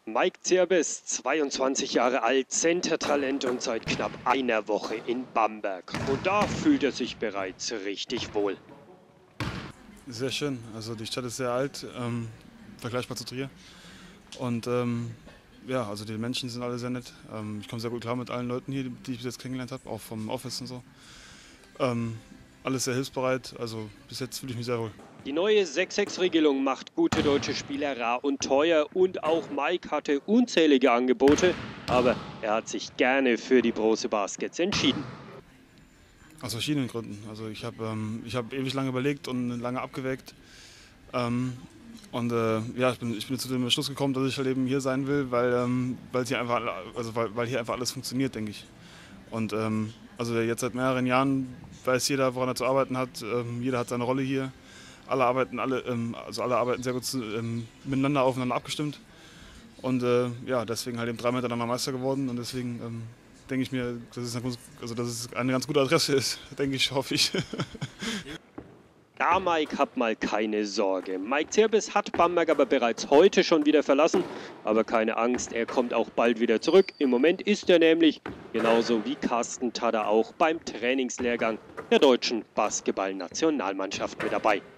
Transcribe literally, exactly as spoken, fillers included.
Mike Zirbes, zweiundzwanzig Jahre alt, Center-Talent und seit knapp einer Woche in Bamberg. Und da fühlt er sich bereits richtig wohl. Sehr schön. Also die Stadt ist sehr alt, ähm, vergleichbar zu Trier. Und ähm, ja, also die Menschen sind alle sehr nett. Ähm, ich komme sehr gut klar mit allen Leuten hier, die ich bis jetzt kennengelernt habe, auch vom Office und so. Ähm, alles sehr hilfsbereit, also bis jetzt fühle ich mich sehr wohl. Die neue sechs sechs Regelung macht gute deutsche Spieler rar und teuer und auch Mike hatte unzählige Angebote, aber er hat sich gerne für die Brose Baskets entschieden. Aus verschiedenen Gründen. Also ich habe ähm, ich hab ewig lange überlegt und lange abgewägt. Ähm, und äh, ja, ich bin, ich bin zu dem Schluss gekommen, dass ich halt eben hier sein will, weil, ähm, weil, hier, einfach, also weil, weil hier einfach alles funktioniert, denke ich. Und ähm, also jetzt seit mehreren Jahren weiß jeder, woran er zu arbeiten hat. Ähm, jeder hat seine Rolle hier. Alle arbeiten, alle, ähm, also alle arbeiten sehr gut zu, ähm, miteinander aufeinander abgestimmt. Und äh, ja, deswegen halt eben dreimal hintereinander Meister geworden. Und deswegen ähm, denke ich mir, dass es, eine, also, dass es eine ganz gute Adresse ist, denke ich, hoffe ich. Ja, Mike, hab mal keine Sorge. Mike Zirbes hat Bamberg aber bereits heute schon wieder verlassen. Aber keine Angst, er kommt auch bald wieder zurück. Im Moment ist er nämlich, genauso wie Carsten Tadder auch, beim Trainingslehrgang der deutschen Basketball-Nationalmannschaft mit dabei.